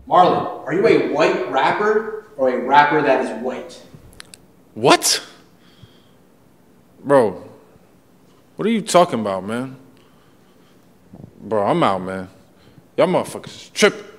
Marlon, are you a white rapper or a rapper that is white? What? Bro, what are you talking about, man? Bro, I'm out, man. Y'all motherfuckers is tripping.